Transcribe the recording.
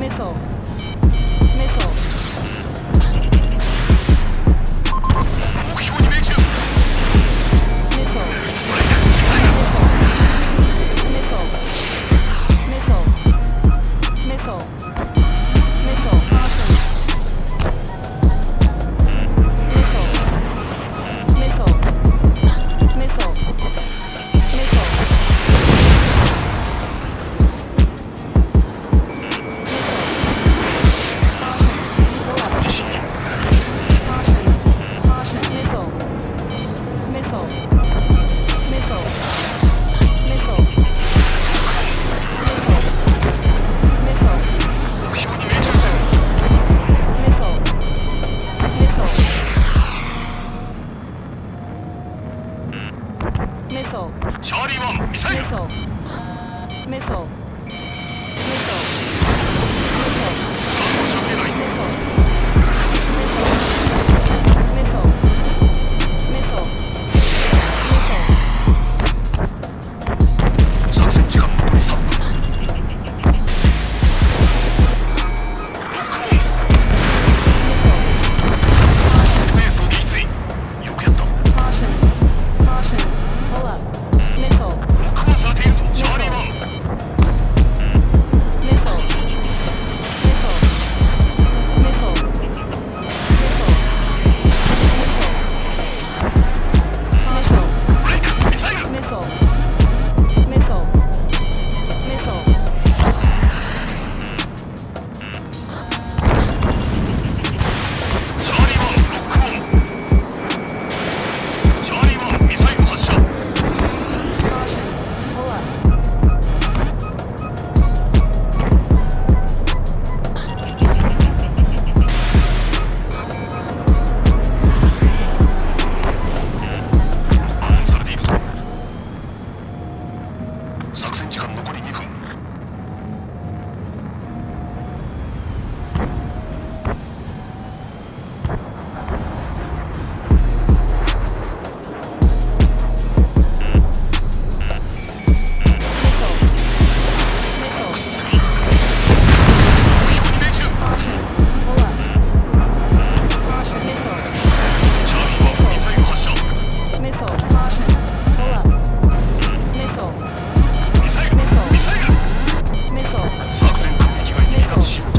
Missile. Missile. 目標に命中。 Missile. ミサイル。 Missile. Missile. Missile. Missile. Caution. Missile. Missile. Missile. Missile. Missile. チャーリー1ミサイル。 Missile. Missile. Missile. 反応射程内。 Missile. Missile. Missile. 作戦時間残り3分。特命装撃墜。よくやった。 Caution. Caution. Pull up. Missile. ロックオンされているぞ、チャーリー1。 Missile. Missile. Missile. Missile. Missile. ブレイク、ミサイル。 Missile. Missile. Missile. チャーリー1ロックオン。チャーリー1ミサイル発射。 Caution. Pull up. ロックオンされているぞ。作戦時間残り2分。 Missile. 3目標に命中。 Caution. Pull up. Caution. Missile. チャーリー1ミサイル発射。 Missile. Caution. Pull up. Missile. ミサイルミサイル。 Missile. 作戦攻撃外に離脱しよう。